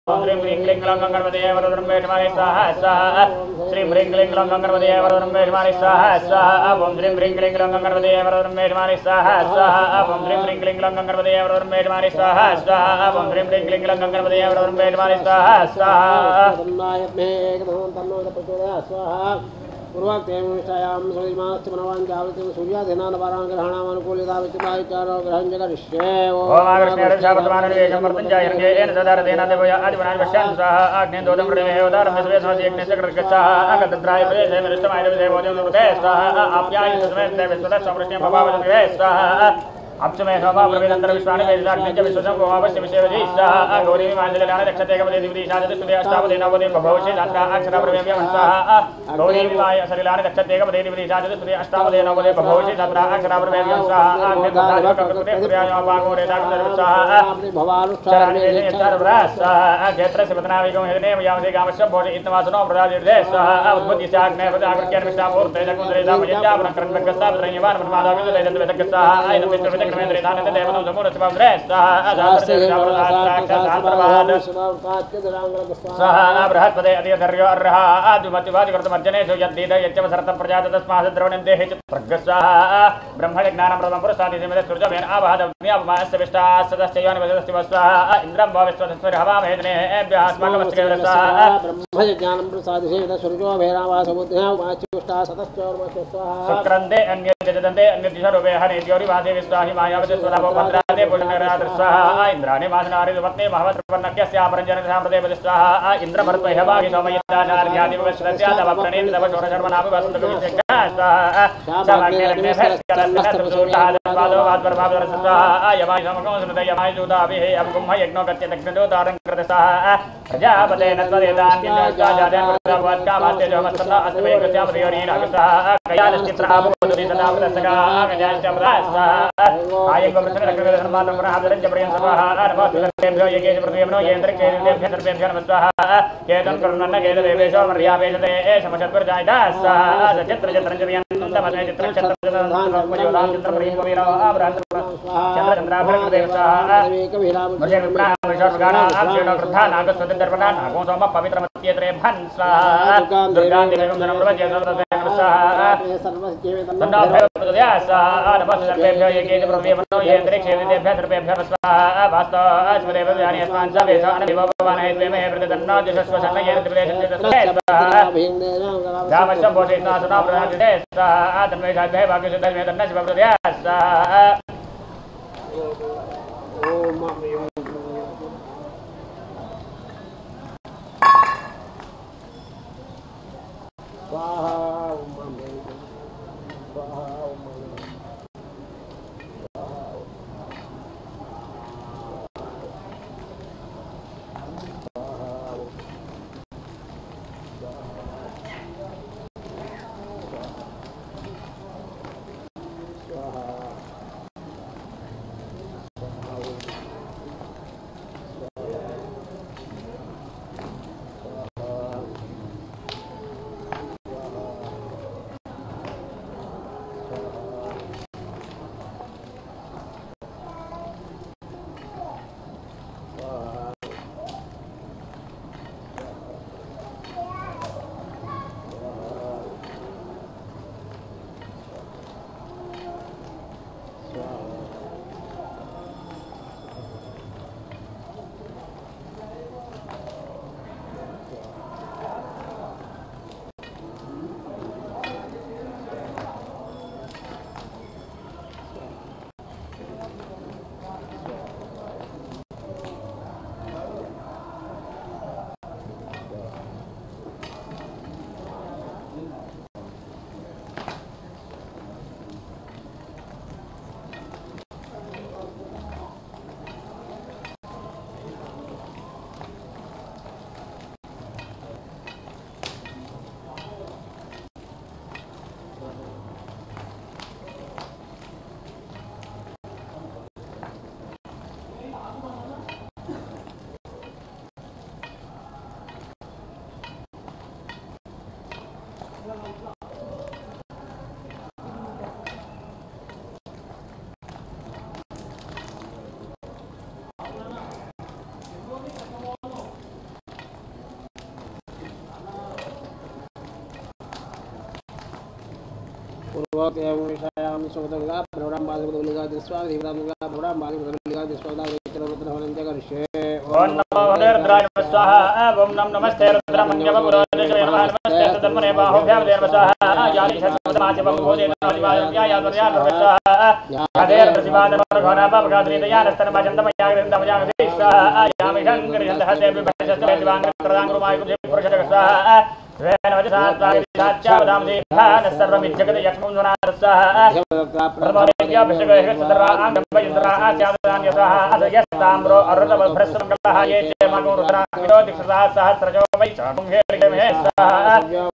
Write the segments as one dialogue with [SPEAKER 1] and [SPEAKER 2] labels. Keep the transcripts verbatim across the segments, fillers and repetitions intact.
[SPEAKER 1] Sri Ringling Langangamade Vardhan Vedmani Saha Saha Sri Ringling Langangamade Vardhan Vedmani Saha Saha Om Sri Ringling Langangamade Vardhan Vedmani Saha Saha Om Sri Ringling Langangamade Vardhan Vedmani Saha Saha Om Sri Ringling Langangamade Vardhan Vedmani Saha Saha पूर्वाक्तेमुष्टायां सूर्यमास्तिमनवान् जावृतिं सूर्याधीनान् वाराङ्ग्रहणामनुकूलिता विचिताचारो ग्रहञ्जगरिष्ये ओम आकृष्णेरक्षावर्तमाननिवेशं वर्तञ्जायर्गेन ददारतेन देवया आदिवनान् पश्यन् सः आग्नेन दोदं प्रतिमेहोदारं विश्वेश्वसि यज्ञश्चक्रगच्छः अगतद्राय प्रदेशे विरिष्टमाय विदेवोद्यं नृपते सः आप्याय सुमेते विश्वतः समृष्णे भवावदग्रे सः अप्सुमे सोमा प्रवेदंतर विश्वानि वेदाग्निच विश्वसं गोमावश्य विषयवधीष्टः गौरी विमानजलान दक्षते कपदे दिवदीशादि सुदे अष्टावदे नवदे भवोषे दात्रा अक्षरा प्रवेम्य वंशः गौरी विमाय सलिलान दक्षते कपदे दिवदीशादि सुदे अष्टावदे नवदे भवोषे दात्रा अक्षरा प्रवेम्य वंशः आग्नेदाय कपदे पुर्याय पागोरे दागदर्वसः भवानुष्ठानि वेदेश्वरव्रासः क्षेत्रस्य पतनाविगम हेदने यावदे गामस्य भोजे इत्तमासनो प्रदादिर्देशः उद्बुद्धिशाग्ने पदाग्रक्यन विष्टापूर्ते जगुन्द्रे दामयज्ञा पुनकरन् विगस्ता प्रयवान परमादाविद लेदन वेदकस्सः आयन Vishnu Kemendritan Devanam Zamura Sivadresa Saha Brahapade Adiadarya Raha Adumati Vartamajane Yadida Yachavasarta Prajata Smaha Dronande Pragasa Brahmanignana Brahmapurasadi Surjavan Abhada Savista Sadastayan Vastivasa Indram Bhaviswaswar Hava Medne Asmakamaskerasa Brahmajanam Prasadi Surjo Vera Samudra Machusta Sadastor Sukrande and Yadande and Yadisarove Hari Yori Vasi Himayavati Swadabo Pandrade Pulanaradra Indrani Masanari Vatne Mahavatranakya Paranjana Samadeva Indra Martha Hava Samayata Narjadi Vasasya Davaprani Davashora Sharmana Vasanta Samakana Samakana Vado Vadvarvadra Yamai Samakon Yamai Judavi Abguma Yagno Katakno Taran Kratasa Prajapate Natvadan Jadan Vadkama Tejamasana Asway Samari Nagasa Kayana Chitra Budhana Saga Kajashamrasa I am going to the Madam Rahan Jabrian Sabaha, about the Yagay Program, Yendrik, Peter Benjamin, Ketan Kurnool, Devasthanam, Maria, Samasapur Jaidas, the Chetra, the Manet, the Ringo, Abraham, Chandra, Devasa, Shorgana, Abshana, August, the Dervana, Gosoma, Pavitra, Theatre, Hansa, Durgan, the Rajan, the Yasa, the Bus, the Program, Yendrik, the Peter Benjamin, Basta, as whatever the Anias Savisa, and Bavana, they may have written not just was a relation to the Damasha Body, not an opera, Adam made I have accused them with the National of the Yasa. Oh, mommy. Wow, mommy. Wow, mommy.
[SPEAKER 2] पूर्वोक्तयां सुगतंगा प्रवराम बालगुलिका दिस्वा देवरामगा प्रवराम बालगुलिका दिस्वा दावित्रवत्रवनंते कर्षे
[SPEAKER 1] ओम नमो भगवते रुद्राय स्वाहा ओम नमः नमस्ते रुद्रमन्यव पुरोदेशवे नमः नमस्ते तन्मने बाहुभ्यां देव स्वाहा यानि शतमाचे बहुभोजे नमः या वर्या स्वाहा यादेर प्रतिपादन घोरा बाबगाद्रि दयानस्तन भजन्तम याग्रन्दम यागति स्वाहा यामि शंकर यन्तहते विभजस्ते दिवांग प्रदान गुरुमाय गुरुजे पुरुषः स्वाहा वेन वजसात्तागिरिसाच्चावदां देहान सर्वमिज्जगत यक्ष्मुन्वनारस्साहा प्रथमोदेव्या भिषगः सदरा आंगम्बयन्द्रा आस्यादान यसाहा अदयस्ताम्रो अरुणवभ्रस्समङ्गलः ये च मगो रुद्रा विदो दिक्षसा सहस्रजो वै चाकुंहेर्गमे स्वाहा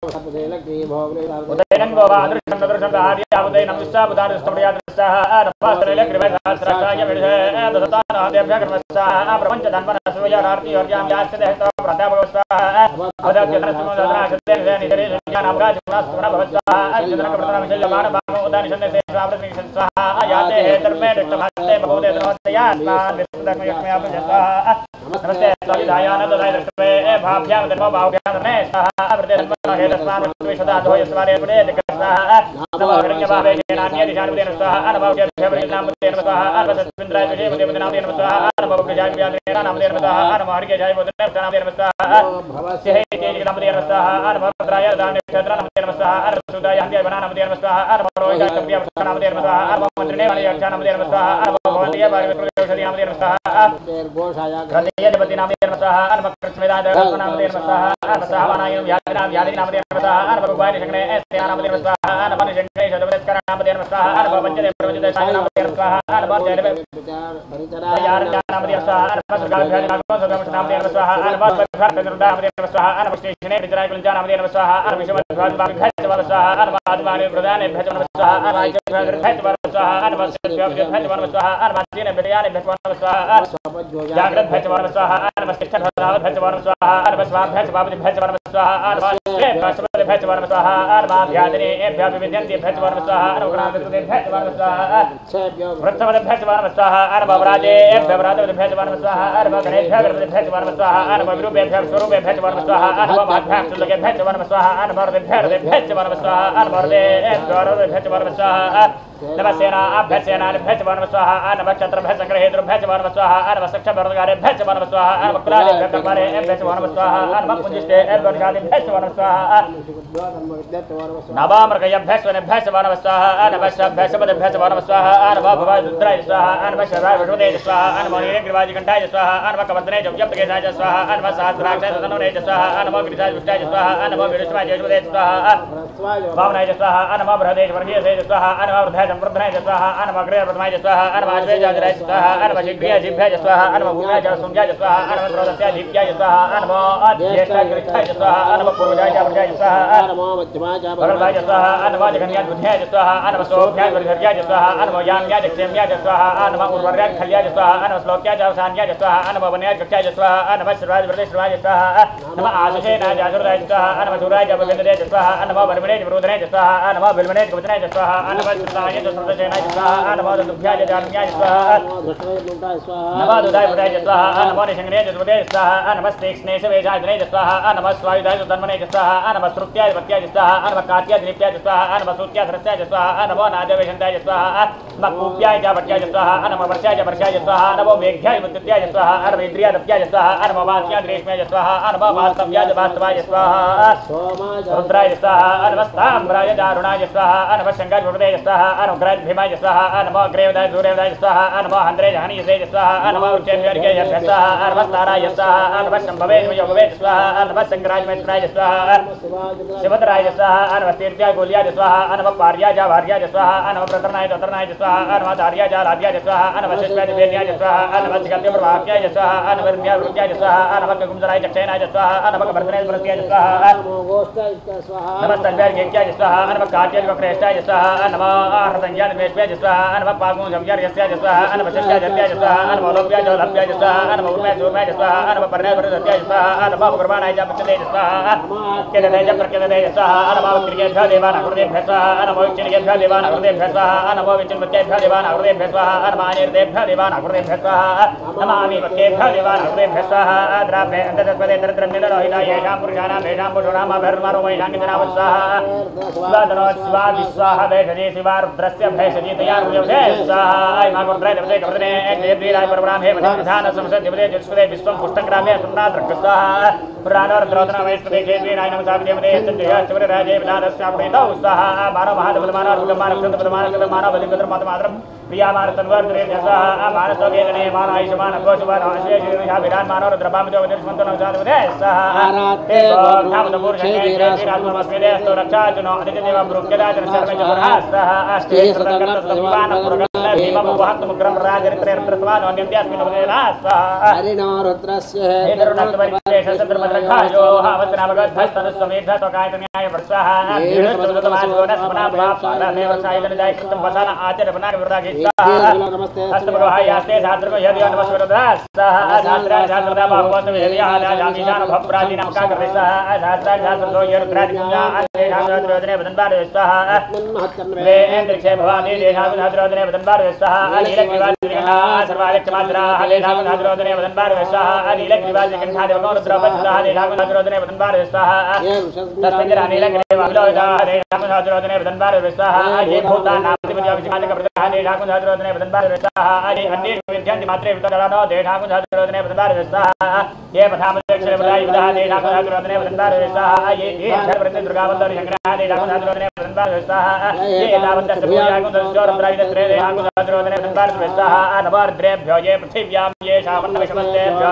[SPEAKER 1] उदयनं गोवा दृश्यं दृश्यं आर्या उदयनं विश्वाबुदानस्तमयादृस्साहा नपास्त्रैलग्रिवै सहस्राय विदहे दशतान देव्या कर्मस्साहा प्रपञ्च धन्वनस्वयार्ति अर्यां यास्य देहतो प्रतापगोस्साहा अदत्यधनस्मोदना नमस्ते स्वामिदायानंददाय दृष्टवे भाभ्यां धर्मो भावभ्यां धर्मे स्वाहा प्रत्येकं हेतस्मान् विश्वदाधो यस्वारे पुरे दिक्कस्वाहा नमो हिरण्यभावे नान्ये दिशानुदेन स्वाहा नमो देवनामदेन स्वाहा अनवसस्मिन्द्राय विजय देवनामदेन स्वाहा नमो गजाव्यादेन नामदेन स्वाहा नमो हरिकेजाय बोधने नामदेन स्वाहा भवस्य हे तेजनामदेन स्वाहा नमो भद्राय दाने क्षेत्र नामदेन स्वाहा अनसुदाय हन्त्य बना नामदेन स्वाहा नमो रोहित कव्य नामदेन स्वाहा नमो मंत्रिणे वाले यक्षा नामदेन स्वाहा नमो भवन्तिय भागवत प्रदेश नामदेन स्वाहा गोशाया यजपति नामदेन स्वाहा नमो कृष्णवेदाय नामदेन स्वाहा नमो सावनाय यादिनाम यादिनाम नामदेन स्वाहा नमो भगवान शंकरे एस्ते नामदेन स्वाहा नमो शंकरे शतवत्कर नामदेन स्वाहा नमो पंचदेव प्रवचित साई नामदेन स्वाहा नमो जयदेव यार नामदेन स्वाहा नमो सुगाभ्याज नामदेन नामदेन स्वाहा नमो भगवान नामदेन स्वाहा नमो कृष्णे विजय कुलजा नामदेन स्वाहा नमो विश्वभगवान भगवान स्वाहा नमो आदिवाने प्रदान भजन स्वाहा नमो भगवान स्वाहा नमो सत्यव्य भजन स्वाहा नमो तीन बिरयानी भजन स्वाहा जागृत भजन स्वाहा नमो शिष्ट भजन भजन स्वाहा नमो स्वाम भजन भजन स्वाहा नमो पशुपति भजन स्वाहा नमो ध्याने एभ्य विद्यन्ति भजन स्वाहा नमो ग्रामदेवते भजन स्वाहा वृक्षवद भजन स्वाहा नमो राजे एभ्य राजवद भजन स्वाहा नमो गणेभ्य गणपति भजन स्वाहा नमो विरूपेभ्य स्वरूपे भजन स्वाहा नमो माध्यां सुलगे भजन स्वाहा नमो देभ्य भजन स्वाहा नमो देभ्य भजन स्वाहा नमः सेना अभ्यसेना भजन स्वाहा नमः क्षत्र भजसंग्रहेतु भजन स्वाहा नमः सख्य भरदगारे भजन स्वाहा नमः कुलाले भजमारे भजन स्वाहा नमः पुंजिष्टे भजगादि भजन स्वाहा नवामृगय भजन भजन स्वाहा नमः भजपद भजन स्वाहा नमः भवाय रुद्राय स्वाहा नमः शराय विष्णुदेव स्वाहा नमः नीलगिरिवाजी कंठाय स्वाहा नमः कवन्द्रने जप्तकेशाय स्वाहा नमः सहस्राक्षाय तनोने स्वाहा नमः गिरिजाय विष्टाय स्वाहा नमः विष्णुवाय जयदेव स्वाहा भावनाय स्वाहा नमः बृहदेश वर्गीय स्वाहा नमः संप्रदनाय स्वाहा नमः अग्रे प्रथमाय स्वाहा नमः अश्वेजाय स्वाहा नमः शीघ्रिय जिभ्याय स्वाहा नमः भूम्याय सुंज्याय स्वाहा नमः द्रोदस्याय दीप्याय स्वाहा नमः अध्येष्टाय गृहाय स्वाहा नमः पूर्वजाय वर्गाय स्वाहा नमः मध्यमाय भरताय स्वाहा नमः जगन्याय बुद्ध्याय स्वाहा नमः सोभ्याय वर्घर्याय स्वाहा नमः याम्याय क्षेम्याय स्वाहा नमः उर्वर्याय खल्याय स्वाहा नमः श्लोक्याय अवसान्याय स्वाहा नमः वन्याय कक्षाय स्वाहा नमः श्रवाय वृद्धे श्रवाय स्वाहा नमः आशुषेनाय जासुराय स्वाहा नमः सुराय जपविन्दे स्वाहा नमः वर्मणे विरोधने स्वाहा नमः बिल्मणे कवचनाय स्वाहा नमः कृष्णाय सुरसेनाय स्वाहा नमः दुभ्याय जान्याय स्वाहा नमः दुदाय बुधाय स्वाहा नमः निशंगने जसुदे स्वाहा नमः स्नेक्ष्णे वेजाय दने स्वाहा नमः स्वायुधाय तन्मने स्वाहा नमः श्रुत्याय भक्त्याय स्वाहा नमः कात्याय दीप्याय स्वाहा नमः सूत्याय सरस्याय स्वाहा नमः नादवेशन्ताय स्वाहा नमः कूप्याय भक्त्याय स्वाहा नमः वर्षाय वर्षाय स्वाहा नमः मेघ्याय मुत्याय स्वाहा नमः इंद्रियाय दप्याय स्वाहा नमः वास्याय ग्रीष्माय स्वाहा नमः वास्तव्याय वास्तवाय स्वाहा रुद्राय स्वाहा नमः ताम्राय दारुणाय स्वाहा नमः शंगाय गुरुदेव स्वाहा नमः ग्राज भीमाय स्वाहा नमः ग्रेवदाय सूर्यवदाय स्वाहा नमः हंद्रे जहानी स्वाहा नमः उच्चेभ्यर्गे स्वाहा नमः ताराय स्वाहा नमः शंभवे योगवे स्वाहा नमः संग्राज मैत्राय स्वाहा शिवतराय स्वाहा नमः तीर्थ्याय गोल्याय स्वाहा नमः पार्याय भार्याय स्वाहा नमः प्रतरनाय ततरनाय स्वाहा नमः धार्याय लाभ्याय स्वाहा नमः शिष्याय वेद्याय स्वाहा नमः जगत्य प्रभाव्याय स्वाहा नमः विद्याय वृत्याय स्वाहा नमः कुंजराय चक्षेनाय स्वाहा नमः भरतनाय प्रत्याय स्वाहा नमः तन्व्याय गेक्याय स्वाहा नमः काट्याय वक्रेष्ठाय स्वाहा नमः संज्ञान मेष्पे स्वाहा अनव पागुं संज्ञार्यस्य स्वाहा अनव शस्याजत्य स्वाहा अनव लोभ्य जलभ्य स्वाहा अनव उर्मे सुमे स्वाहा अनव पर्णवरदत्य स्वाहा अनव भगवानाय च पचते स्वाहा केदते च प्रकेदते स्वाहा अनव क्रियेभ्य देवानां हृदेभ्य स्वाहा अनव विचिन्येभ्य देवानां हृदेभ्य स्वाहा अनव विचिन्मत्येभ्य देवानां हृदेभ्य स्वाहा अनव अनिर्देभ्य देवानां हृदेभ्य स्वाहा नमामि वक्येभ्य देवानां हृदेभ्य स्वाहा द्राव्ये अन्ततस्पदे तरत्रन्निलरोहिता येषां पुरुषाणां येषां पशूनां अभर्मारो महिषाङ्गितनाम स्वाहा स्वादनो स्वा विस्वाहा भेषजी शिवा रुद्रस्य भेषजी तया रुद्रस्य स्वाहा मागुद्राय देवते कवदने देववीराय परब्रह्म हे विधान संसद देवते ज्योतिष्पदे विश्वं पुष्टग्रामे सुम्नाद्रक स्वाहा पुराणो रुद्रोदन वैष्णवे देवीराय नमः देवते चन्द्रय शिवराजे विधानस्यापणितौ स्वाहा मानव महादेवमानव रुद्रमानव कृतपदमानव कृतमानव बलिकद्रमातमात्रं प्रियामान तन्वर्धरे स्वाहा मानसोगेदने मानायुष्मान गोषुमान अश्वेशिविहा विधान मानव रुद्रपामितो विदर्शमन्तनो जातवदे स्वाहा ते गोधामदपूर्षणे वीरात्मस्मिदे स्तो रक्षाजुनो अधिदेव ब्रुक्यदाजन शर्मे च पुरः स्वाहा अष्टे सतङ्गतत्वान पुरगण भीममुपहत्तमुग्रं राजरित्रे रुद्रस्वानो अन्यद्यास्मिन् उदेना स्वाहा हरिनो रुद्रस्य हेतरुणत्वरित्रेष सत्रमद्रखायो हावस्नामगद्धस्तनुस्वमेधत्वकायतन्याय वर्षाः दीर्घचतुर्दमासोनस्मना भापालमेव सायलनजाय कृतं वसान आचरपनाग विरदागि हस्तमगोहायास्ते शास्त्रको यदि नमस्वरदास शास्त्रा शास्त्रदा भागवत वेदिया जामीशान भप्रादीनां का करसा शास्त्रा शास्त्रको यरुद्रादिज्ञा आदे शास्त्रद्रोदने वदनबार स्वाहा वे इंद्रक्षे भवानी देशाद्रोदने वदनबार स्वाहा अनिलक विवादिना सर्वालक्षमात्रा हले शास्त्रद्रोदने वदनबार स्वाहा अनिलक विवादिकंठा देवनो रुद्रपत्ता हले शास्त्रद्रोदने वदनबार स्वाहा तस्मिन् अनिलक देवाविलोदा हले शास्त्रद्रोदने वदनबार स्वाहा ये भूतानां प्रतिपदिया विचिमानक प्रधाने ठाकुरधरोदने वदनबार स्वाहा अरे अन्ये विद्यांति मात्रे वितरानो दे ठाकुरधरोदने वदनबार स्वाहा ये पठामदक्षिण प्रदाय विदाह दे ठाकुरधरोदने वदनबार स्वाहा ये ये प्रति दुर्गावतार संग्रह दे ठाकुरधरोदने वदनबार स्वाहा ये एतावत् सर्वयागुंदस्योर प्रायित्रे दे ठाकुरधरोदने वदनबार स्वाहा नवार्द्रेभ्यो ये पृथिव्यां ये शामन्न विषमस्तेभ्यो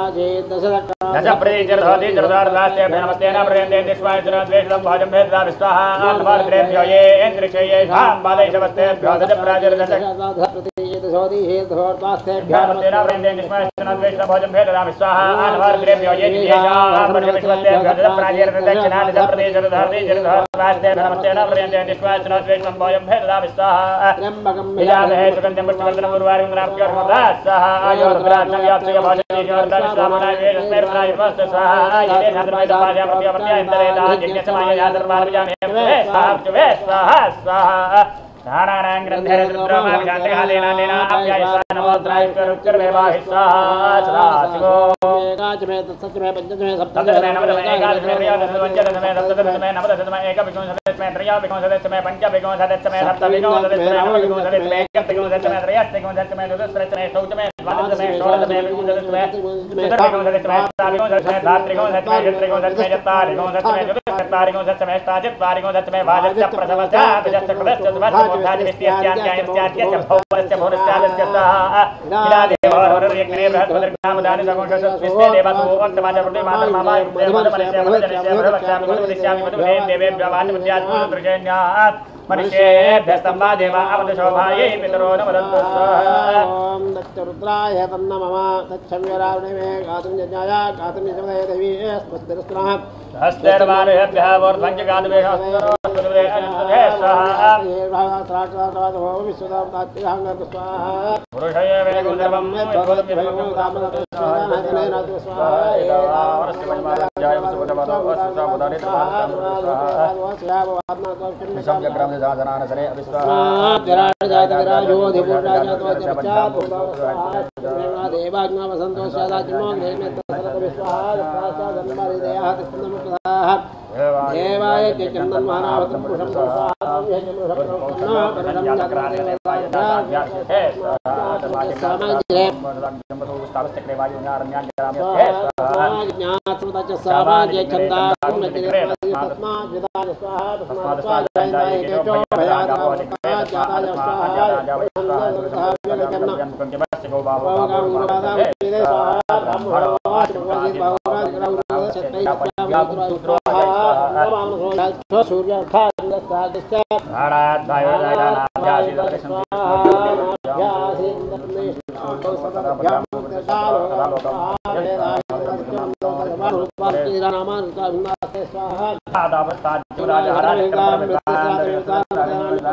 [SPEAKER 1] दश प्रदेशर्धोति जरदारदास्ते नमस्ते न प्रेन्दे दिश्वाय द्वेषं भोजं भेददा स्वाहा नवार्द्रेभ्यो ये इन्द्रिक्षे ये शां बालैशवस्तेभ्यो दश प्राजर्दश प्रतीयतसोति हेतोर्वास्तेभ्यो नमस्ते न प्रेन्दे दिश्वाय द्वेषं भोजं भेददा स्वाहा नवार्द्रेभ्यो ये येषां बालैशवस्तेभ्यो दश प्राजर्दश दश प्रदेशर्धोति जरदारदास्ते नमस्ते न प्रेन्दे दिश्वाय द्वेषं भोजं भेददा स्वाहा त्र्यम्बकं विजामहे सुगन्धिं पुष्पवर्धनं उर्वारुं ग्राम्योर्मुदा स्वाहा आयोर्भ्राजं याप्स्य भोजनं योर्दन स्वामनाय वेदस्मेर स्वाहा ये शास्त्रमयदाया प्रत्यावर्त्या इंद्रेदा यज्ञसमाय यादर्वार्यामे स्वाहा स्वाहा स्वाहा धाराणां ग्रन्थेन रुद्रमा विशान्तिहालेन लेना अप्यायसा नमोद्राय करुच्चर्वेवाहि स्वाहा सदा शिवो एकादशमे तत्सत्यमे पंचदशमे सप्तदशमे नवदशमे एकादशमे त्रयोदशमे पंचदशमे नवदशमे एकविंशतिमे त्रयोविंशतिमे पञ्चविंशतिमे सप्तविंशतिमे नवविंशतिमे एकविंशतिमे त्रयस्त्रिंशतिमे चतुस्त्रिंशतिमे चौदशमे द्वादशमे षोडशमे विंशतिमे चतुर्विंशतिमे सप्ताविंशतिमे धात्रिंशतिमे चतुर्विंशतिमे चत्वारिंशतिमे चतुश्चत्वारिंशतिमे अष्टाचत्वारिंशतिमे भाजस्य प्रथमस्य विजस्य कृतस्य मुद्धादिस्त्यात्यात्यात्यात्य भौवस्य भौरस्यादस्य स्वाहा इदादेवोरर्यग्ने बृहत्पदर्ग्रामदानि सगुंशस्विस्ते देवतो वक्तमाजपुटे मातर्मामाय देवमनस्य भवजनस्य भवक्षामि मधुदिश्यामि मधुहे देवेभ्यो वाचमध्यात्मदृशेन्यात् मनुष्येभ्यस्तम्बा देवा अवदशोभायै पितरो न वदन्तु स्वाहा ॐ दक्षरुद्राय तन्नमः दक्षम्यरावणे गातुं यज्ञाय गातुं यजमदे देवी स्वस्तिरस्त्रः हस्तेर्वारुभ्यः वोर्ध्वञ्जगातुवेषस्तरो सुदुवे अनन्तहे स्वाहा सहस्राक्षराक्षराक्षो विश्वदाप्तात्याङ्गर्ग स्वाहा पुरुषये वेगुन्दर्वं यद्भोदम्यभगवतामनतो स्वाहा एतावरस्य महिमाजाय वसुवदवदवस्सामुदानि स्वाहा जानान सरे अविश्वाहा जराण जायते विराजो देवराजत्वजपचात् देवाज्ञा वसन्तोषादाज्ञो ग्रेमे तसरत विश्वाहा जपासा जन्मरिदयः तिष्ठन्नमुपदाः देवाय चन्दन महानावत्रं पुरुषं स्वाहा यजमुषप्रपन्ना परं जातक्राणे देवाय दाव्यास्ते समाजरे जम्बुस्थावस्ते वायुनारण्यां जराम्यस्ते स्वाहा ज्ञातृतच समाजे छन्दा कुमतिरे तस्मात् विदाय स्वाहा तस्मात् स्वाहा जो भयागा भयागा जाता स्वाहा स्वाहा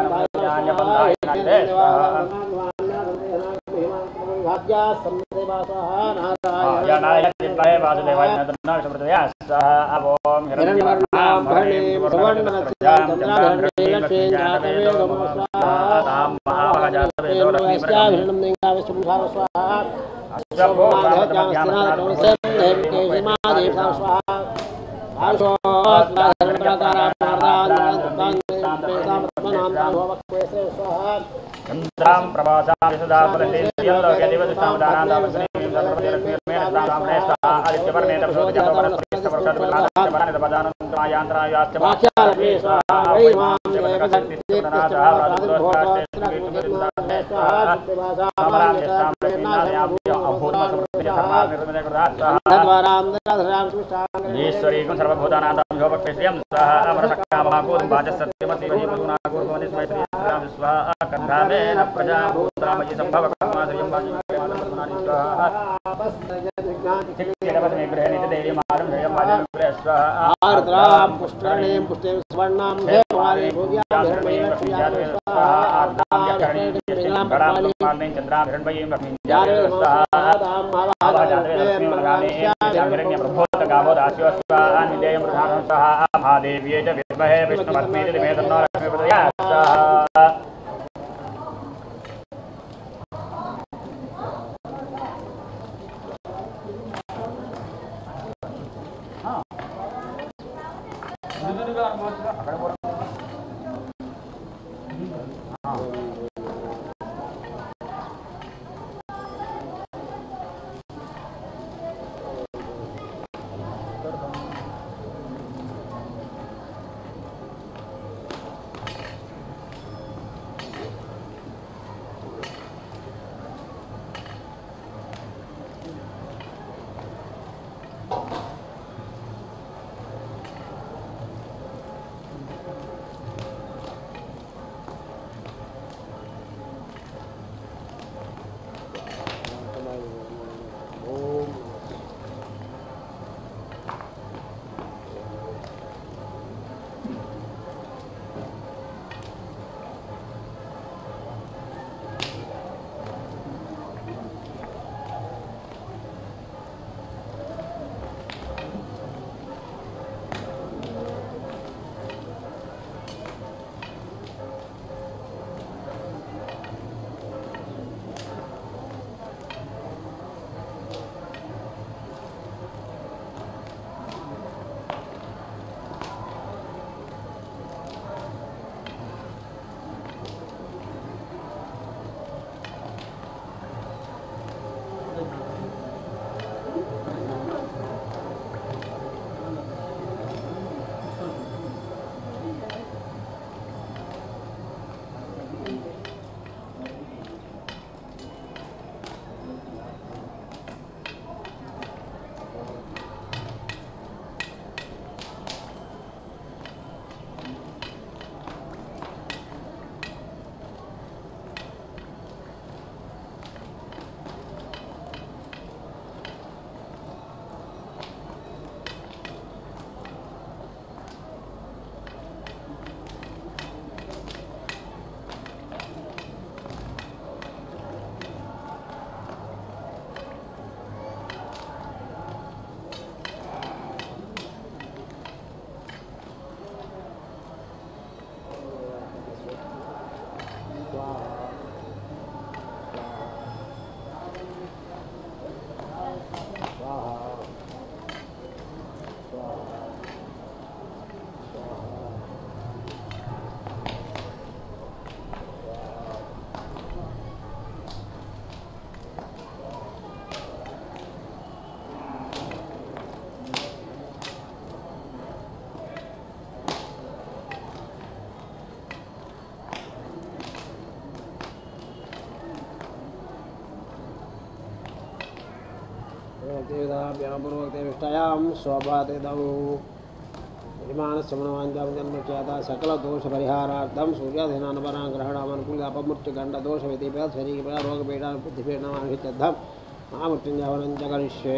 [SPEAKER 2] सकल दोष परिहारार्थम सूर्याधीनान ग्रहणामनुकूल अपमृत्यु गंड दोष विधि शरीर रोग पीड़ा बुद्धिपीड़म మహామృత్యుంజవనం జగరిష్యే.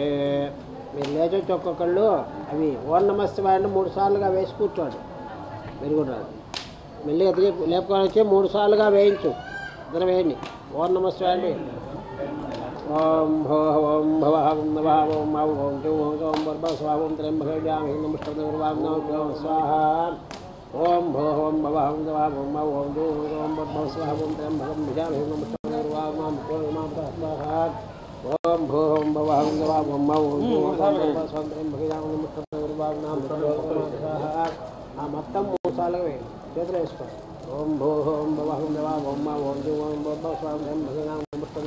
[SPEAKER 2] మీరు లేచే ఒక్కొక్కళ్ళు అవి ఓం నమ శివాయ మూడు సార్లుగా వేసి కూర్చోండి. మీరు కూడా రాదు. మెల్లిగా తిరిగి లేపుకొని వచ్చి మూడు సార్లుగా వేయించు. ఇద్దరు వేయండి. ఓం నమ శివాయ. ఓం భో ఓం భవ ఓం నవ ఓం మావు ఓం జూ ఓం ఓం బర్భ స్వాహం త్రయంబకేభ్యాం నమః స్వాహ. ఓం భో ఓం భవ ఓం నవ ఓం మావు ఓం జూ ఓం బర్భ స్వాహం త్రయంబకేభ్యాం నమః స్వాహ. ఓం భో ఓం భవ ఓం నవ ఓం మావు ఓం జూ ఓం బర్భ స్వాహం త్రయంబకేభ్యాం నమః స్వాహ. ఆ మొత్తం మూడు సార్లుగా వేయండి. చేతులు వేసుకో. ఓం భో ఓం భవ ఓం నవ ఓం మావు ఓం జూ ఓం బర్భ స్వాహం త్రయంబకేభ్యాం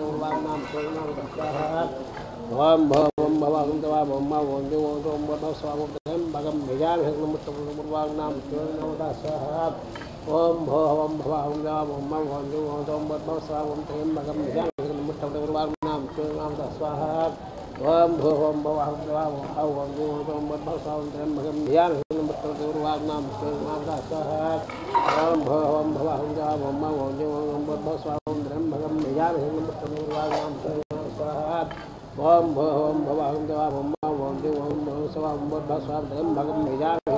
[SPEAKER 2] ఓం భో ఓం భవ ఓం నవ ఓం మావు ఓం జూ ఓం బర్భ స్వాహం త్రయంబకం భజామి నమః స్వాహ. ఓం భో ఓం భవ ఓం నవ ఓం మావు ఓం జూ ఓం బర్భ స్వాహం త్రయంబకం భజామి నమః స్వాహ. ఓం భో ఓం భవ ఓం నవ ఓం మావు ఓం జూ ఓం బర్భ స్వాహం త్రయంబకం భజామి నమః స్వాహ. ఓం భో ఓం భవ ఓం నవ ఓం మావు ఓం జూ ఓం బర్భ స్వాహం త్రయంబకం భజామి నమః స్వాహ. ఓం భో ఓం భవ ఓం నవ ఓం మావు ఓం జూ ఓం బర్భ స్వాహం త్రయంబకం భజామి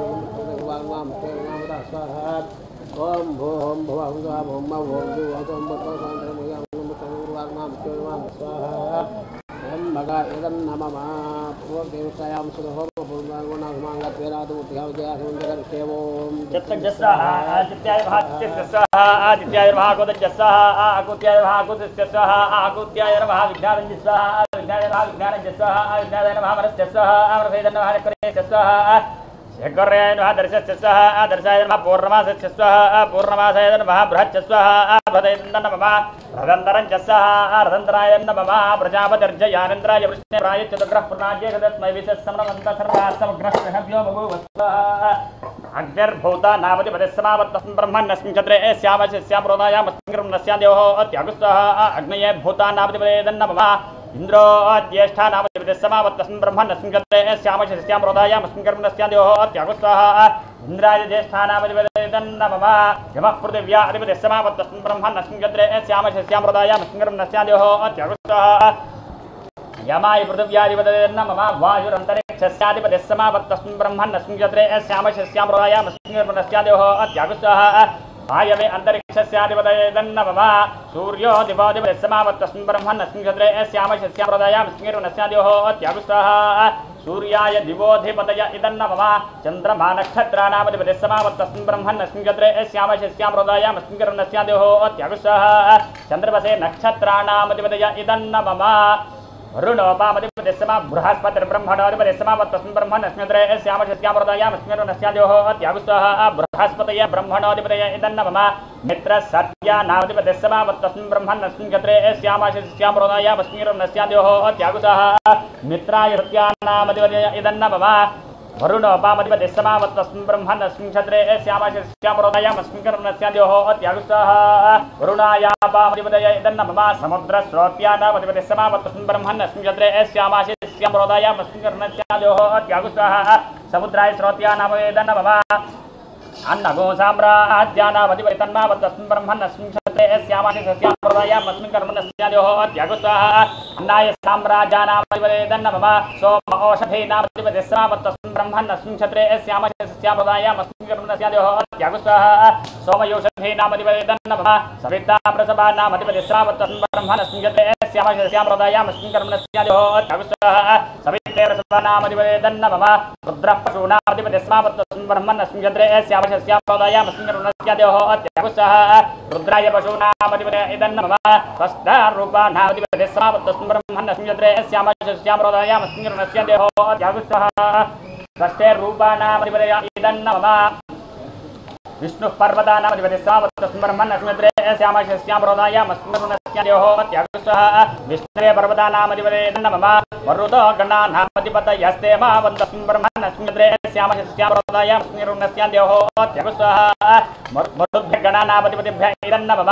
[SPEAKER 2] నమః స్వాహ. ఓం భో ఓం భవ ఓం నవ ఓం మావు ఓం జూ ఓం బర్భ స్వాహం త్రయంబకం భజామి స్వాహ. త్రయంబకా ఇదన్నమమ పూర్వదేవతాయాం సురహోమ పూర్ణాగుణాగుమాంగ పేరాదు ఉద్యావజయాసందకర్షేవోం
[SPEAKER 1] జత్సజ్జస్సః ఆదిత్యాయ మహాత్యస్సః ఆదిత్యాయ మహాకోదజ్జస్సః ఆకుత్యాయ మహాకోదజ్జస్సః ఆకుత్యాయ మహావిజ్ఞానజ్జస్సః విజ్ఞాయ మహావిజ్ఞానజ్జస్సః విజ్ఞాయ మహామనస్జస్సః అమరసేదన్న మహాకరేజస్సః శేఖర్యాయ నమః దర్శస్సః దర్శాయ నమః పూర్ణమాసస్సః పూర్ణమాసాయ నమః బృహచ్చస్సః భదయంత నమః రదంతరంచస్సః రదంతరాయ నమః ప్రజాపతిర్జయానంద్రాయ వృష్ణేరాయ చతుర్గ్రహ పుర్ణాజ్య తస్మై విశస్సమనవంత సర్వాస్తమగ్రహభ్యో భగవత్సః అగ్నిర్భూత నామధిపతి సమావత్తస్మిన్ బ్రహ్మణ్యస్మిన్ క్షత్రే శ్యామస్యాం రోదాయామస్మిన్ కర్మణస్యాం అత్యగుస్తః అగ్నయే భూత నామధిపతి నమః ఇంద్రో జ్యేష్ఠా నామధిపతి సమావత్తస్మిన్ బ్రహ్మణ్యస్మిన్ క్షత్రే శ్యామస్యాం రోదాయామస్మిన్ కర్మణస్యాం అత్యగుస్తః ఇంద్రాయ జ్యేష్ఠా నామధిపతి నమః యమః పృథివ్యా అధిపతి సమావత్తస్మిన్ బ్రహ్మణ్యస్మిన్ క్షత్రే శ్యామస్యాం రోదాయామస్మిన్ కర్మణస్యాం అత్యగుస్తః యమాయ పృథివ్యాధిపతి నమః వాయురంతరిక్షస్యాధిపతి సమావత్తస్మిన్ బ్రహ్మణ్యస్మిన్ క్షత్రే శ్యామస్యాం రోదాయామస్మిన్ కర్మణస్యాం అత్యగుస్తః వాయవే అంతరిక్షస్యాధిపతయే నమః సూర్యో దివాధిపతి సమావత్తస్మిన్ బ్రహ్మణ్యస్మిన్ క్షత్రే శ్యామస్యాం రోదాయామస్మిన్ కర్మణస్యాం అత్యగుస్తః సూర్యాయ దివోధిపతయ ఇదం నమః చంద్రమా నక్షత్రాణామధిపతి సమావత్తస్మిన్ బ్రహ్మణ్యస్మిన్ క్షత్రే శ్యామస్యాం రోదాయామస్మిన్ కర్మణస్యాం అత్యగుస్తః చంద్రమసే నక్షత్రాణామధిపతయ ఇదం నమః వరుణోపామధిపతి సమా బృహస్పతిర్బ్రహ్మణోధిపతి సమావత్తస్మిన్ బ్రహ్మణ్యస్మిన్ క్షత్రే శ్యామస్యాం రోదాయామస్మిన్ కర్మణస్యాం అత్యగుస్తః బృహస్పతయ బ్రహ్మణోధిపతయ ఇదం నమః మిత్రసత్యానామధిపతి సమావత్తస్మిన్ బ్రహ్మణ్యస్మిన్ క్షత్రే శ్యామస్యాం రోదాయామస్మిన్ కర్మణస్యాం అత్యగుస్తః మిత్రాయ సత్యానామధిపతయ ఇదం నమః వరుణోపామధిపతి సమావత్తస్మిన్ బ్రహ్మణ్యస్మిన్ క్షత్రే శ్యామస్యాం రోదాయామస్మిన్ కర్మణస్యాం అత్యగుస్తః వరుణాయాపామధిపతయ ఇదం నమః సముద్రస్రోత్యానామధిపతి సమావత్తస్మిన్ బ్రహ్మణ్యస్మిన్ క్షత్రే శ్యామస్యాం రోదాయామస్మిన్ కర్మణస్యాం అత్యగుస్తః సముద్రాయ శ్రోత్యానామధిపతయ ఇదం నమః అన్నగో సామ్రాజ్యానామధిపతి తన్మావత్తస్మిన్ బ్రహ్మణ్యస్మిన్ క్షత్రే శ్యామస్యాం రోదాయామస్మిన్ కర్మణస్యాం అత్యగుస్తః అన్నాయ సామ్రాజ్యానామధిపతయ ఇదం నమః సోమ ఓషధీనామధిపతి సమావత్తస్మిన్ బ్రహ్మణ్యస్మిన్ క్షత్రే శ్యామస్యాం రోదాయామస్మిన్ కర్మణస్యాం అత్యగుస్తః సోమయోషధీనామధిపతయ ఇదం నమః సవితా ప్రసభానామధిపతి సమావత్తస్మిన్ బ్రహ్మణ్యస్మిన్ క్షత్రే శ్యామస్యాం రోదాయామస్మిన్ కర్మణస్యాం అత్యగుస్తః సవితే ప్రసభానామధిపతయ ఇదం నమః రుద్రః పశూనామధిపతి సమావత్తస్మిన్ బ్రహ్మణ్యస్మిన్ క్షత్రే శ్యామస్యాం రోదాయామస్మిన్ కర్మణస్యాం అత్యగుస్తః రుద్రాయ పశూనామధిపతయ ఇదం నమః స్వస్థారూపానామధిపతి సమావత్తస్మిన్ బ్రహ్మణ్యస్మిన్ క్షత్రే శ్యామస్యాం రోదాయామస్మిన్ కర్మణస్యాం అత్యగుస్తః షష్ఠే రూపానామధిపతయ ఇదం నమః విష్ణు పర్వతానామధిపతి సమావత్తస్మిన్ బ్రహ్మణ్యస్మిన్ క్షత్రే శ్యామస్యాం రోదాయామస్మిన్ కర్మణస్యాం అత్యగుస్తః విష్ణురే పర్వతానామధిపతయ ఇదం నమః మరుతో గణానామధిపతయస్తే మావంతస్మిన్ బ్రహ్మణ్యస్మిన్ క్షత్రే శ్యామస్యాం రోదాయామస్మిన్ కర్మణస్యాం అత్యగుస్తః మరుద్భ్య గణానామధిపతిభ్య ఇదం నమః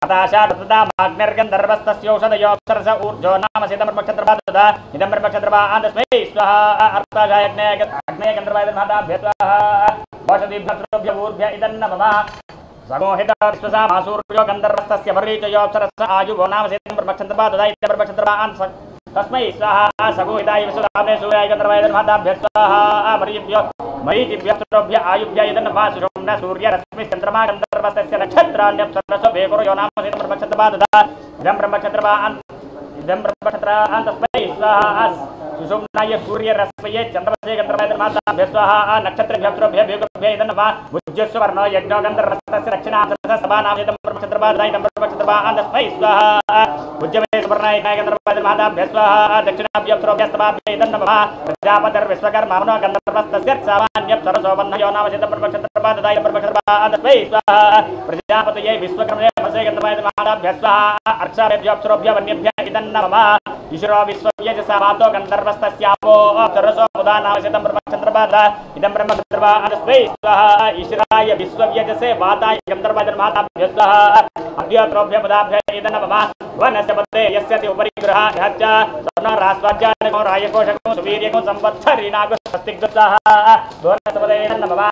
[SPEAKER 1] ఆకాశాదృతదామాగ్నిర్గంధర్వస్తస్యౌషధయోప్సరస ఊర్జో నామ సిదమర్మక్షత్రపాద ఇదం బ్రహ్మక్షత్రపాదస్మై స్వః అర్థాయ అగ్నేయ గంధర్వాయ మహాభ్య స్వః ఓషధీభ్య ఊర్భ్య ఇదం నమః సగోహిత విశ్వసామాసూర్యో గంధర్వస్తస్య వరీచయోప్సరస ఆయువో నామ సిదం బ్రహ్మక్షత్రపాద ఇదం బ్రహ్మక్షత్రపాద तस्मै स्वाहा सगोहिताय विश्वदाम्ने सूर्याय गन्धर्वाय धर्मादाभ्य स्वाहा मरीभ्यो मरीचिभ्यस्त्रोभ्य आयुभ्य इदन्नमः सुषुम्न सूर्यरश्मि चन्द्रमा गन्धर्वस्तस्य नक्षत्राण्यप्सरसो भेकुरो यो नाम सीतं ब्रह्मक्षत्रपा ददा इदं ब्रह्मक्षत्रपा इदं ब्रह्मक्षत्रा तस्मै स्वाहा सुषुम्नाय सूर्यरश्मये चन्द्रमसे गन्धर्वाय धर्मादाभ्य स्वाहा नक्षत्रेभ्यस्त्रोभ्य भेकुरोभ्य इदन्नमः भुज्यस्वर्णो यज्ञो गन्धर्वस्तस्य दक्षिणार्थस्य सभानाम इदं ब्रह्मक्षत्रपा ददा इदं ब्रह्मक्षत्रपा तस्मै स्वाहा भुज्यमे सुवर्णाय गन्धर्वाय धर्मादाभ्य स्वाहा दक्षिणाभ्यस्त्रोभ्यस्तभाभ्य इदन्नमः प्रजापतिर्विश्वकर्मा मनो गन्धर्वस्तस्य सामान्यप्सरसो वह्नयो नाम सीतं ब्रह्मक्षत्रपा ददा इदं ब्रह्मक्षत्रपा तस्मै स्वाहा प्रजापतये विश्वकर्मणे मसे गन्धर्वाय धर्मादाभ्य स्वाहा अर्चारेभ्यो अप्सरोभ्य वन्यभ्य इदन्नमः ईश्वरो विश्वव्यजसा वातो गन्धर्वस्तस्यापो अप्सरसो मुदा नाम सीतं ब्रह्मक्षत्रपा ददा इदं ब्रह्मक्षत्रपा तस्मै स्वाहा ईश्वराय विश्वव्यजसे वाताय गन्धर्वाय धर्मादाभ्य स्वाहा अभ्यत्रोभ्य मुदाभ्य इदन्नमः वनस्य पदे यस्य उपरि ग्रहा यच्च सर्वरास्वाज्यानको रायकोशको सुवीर्यको संवत्सरीणागो स्वस्तिग्दुस्साः वनस्य पदे इदन्नमः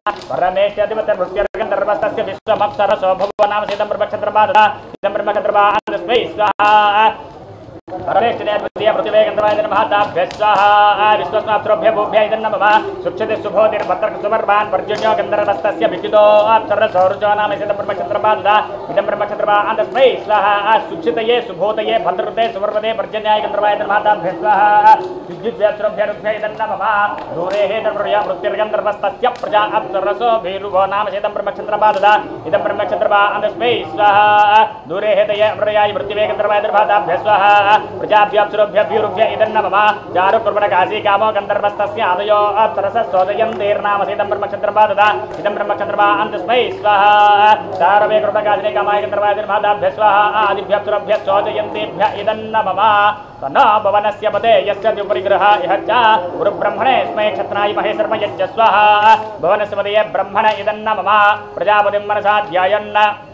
[SPEAKER 1] परमेश्वराधिपत्यर्भृत्यर्गन्धर्वस्तस्य विश्वमप्सरसो भुवो नाम सीतं ब्रह्मक्षत्रपा ददा इदं ब्रह्मक्षत्रपा तस्मै स्वाहा परमेष्ठिने द्वितीय पृथिवे गन्धर्वाय नमः ताभ्यः स्वाहा विश्वस्माप्सरोभ्य भूभ्य इदन्नमः सुक्षते सुभोतिर्भद्रकृतवर्वान् पर्जन्यो गन्धर्वस्तस्य विद्युतो अप्सरसौर्जो नाम सीतं ब्रह्मक्षत्रपा ददा इदं ब्रह्मक्षत्रपा तस्मै स्वाहा सुक्षितये सुभोतये भद्रकृते सुवर्वते पर्जन्याय गन्धर्वाय नमः ताभ्यः स्वाहा विद्युद्व्यप्सरोभ्य रुभ्य इदन्नमः दूरे हेतर्वया मृत्युर्गन्धर्वस्तस्य प्रजा अप्सरसो भीरुभो नाम सीतं ब्रह्मक्षत्रपा ददा इदं ब्रह्मक्षत्रपा तस्मै स्वाहा दूरे हेतये अमृयाय मृत्युवे गन्धर्वाय नमः ताभ्यः स्वाहा प्रजाभ्यप्सरोभ्य भ्यूरुभ्य इदन्नमः चारुकुर्वणकाशी कामो गन्धर्वस्तस्य आदयो अप्सरसस्सोदयन्तेर्नाम सीतं ब्रह्मक्षत्रपा ददा इदं ब्रह्मक्षत्रपा तस्मै स्वाहा चारवे कुर्वणकाशिने कामाय गन्धर्वाय नमः ताभ्यः स्वाहा आदिभ्यप्सरोभ्य सोदयन्तेभ्य इदन्नमः तन्नो भवनस्य पदे यस्य द्युपरिग्रहा इह च गुरुब्रह्मणे स्मै क्षत्राय महेशर्म यज्ञ स्वाहा भवनस्य पदे ब्रह्मण इदन्नमः प्रजापतिं मनसा ध्यायन्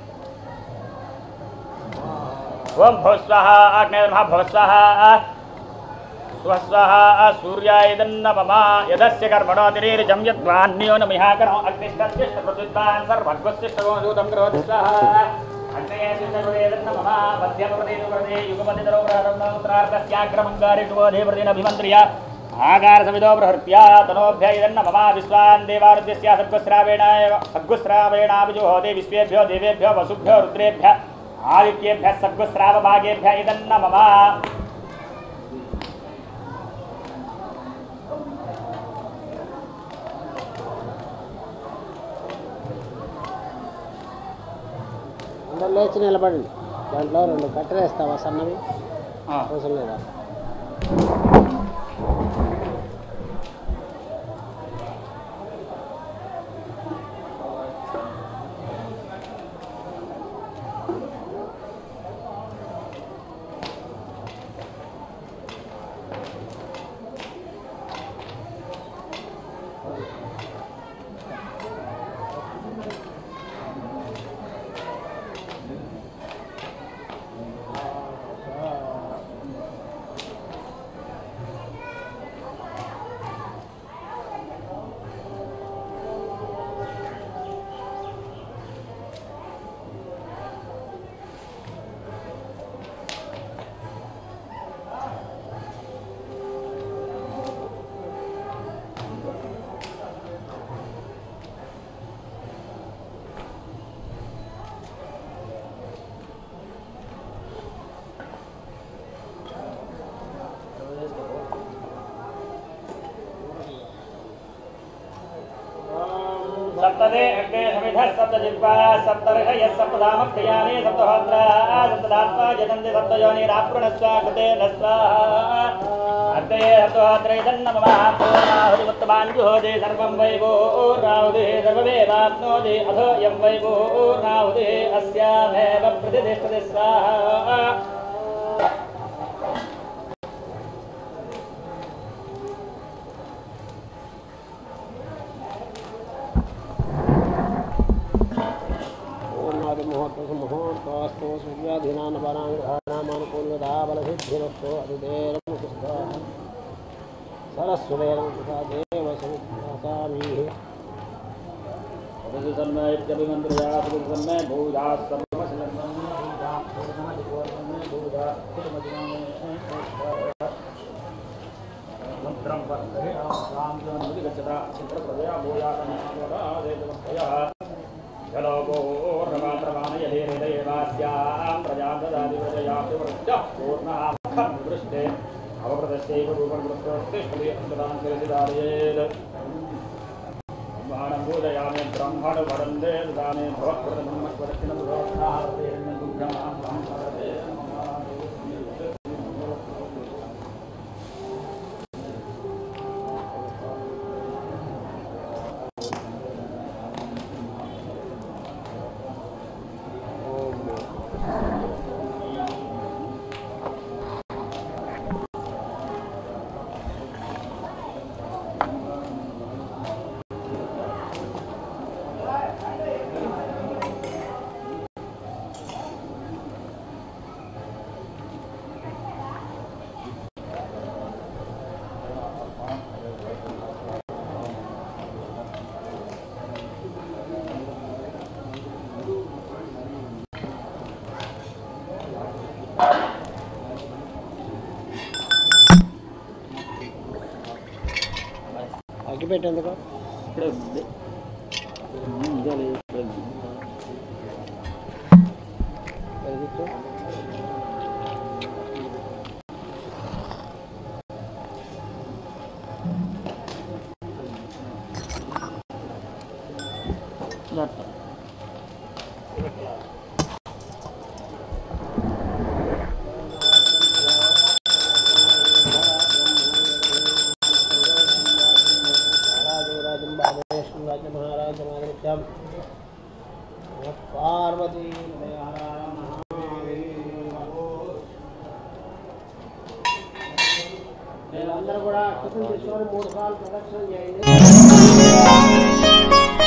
[SPEAKER 1] ओं भव स्वाहा अग्नेय नमः भव स्वाहा स्वस्वाहा सूर्याय इदन्नमः यदस्य कर्मणो तिरीर्जं यद्वान्यो नमिहाकरो अग्निष्ठस्यष्टप्रत्युत्तान् सर्वग्वस्यष्टगोदूतं करोति स्वाहा अग्नये शिष्टगुरेदन्नमः मध्यमप्रदेशप्रदे युगपतितरो प्रारम्भोत्तरार्धस्याग्रमङ्गारिषुवोधे प्रतिनभिमन्त्र्य आकारसमितो प्रहृत्या तनोभ्य इदन्नमः विश्वान् देवारुद्यस्य सद्गुस्रावेण सद्गुस्रावेणाभिजुहोते विश्वेभ्यो देवेभ्यो वसुभ्यो रुद्रेभ्य आदित्येभ्यः सद्गुस्रावभागेभ्यः इदन्नमः
[SPEAKER 2] అందరూ లేచి నిలబడండి దాంట్లో రెండు కట్టెలు వేస్తావా సన్నవి అవసరం లేదా
[SPEAKER 1] सप्तदे अग्ने समिधः सप्तजिह्वाः सप्तर्षयः सप्तधामप्रियाणि सप्तहोत्राः सप्तधात्मा यजन्ति सप्तयोनिरापूर्णस्वा कृतेन स्वाहा अग्नये सप्तहोत्रे इदन्नमः पूर्णाहुतिमुत्तमान् जुहोति सर्वं वै पूर्णाहुतिः सर्वमेवाप्नोति अथो यं वै पूर्णाहुतिः अस्यामेव प्रतिष्ठति स्वाहा
[SPEAKER 2] मुहूर्तस्तु सूर्याधीनानपराङ्ग्रहाणामानुकूल्यता बलसिद्धिरस्तु अतिदेरमुखस्वाः सरस्वतेन समिधासामीः
[SPEAKER 1] तन्मयत्यभिमन्त्र्या तन्मय भूया सर्वमसलन्नं भूया पूर्णमदिपूर्णं भूया पूर्णमदिनामे ब्रह्माणं ब्रह्मण वरंदे दाने भवत्प्रदमस्वरक्षणं भवत्नाहते
[SPEAKER 2] అగ్గి పెట్టేందుకు
[SPEAKER 1] ఇక్కడే ఉంది ఇదే
[SPEAKER 2] పార్వతీ వీళ్ళందరూ కూడా టిఫిన్ తీసుకొని మూడు సార్లు ప్రదక్షిణ చేయండి.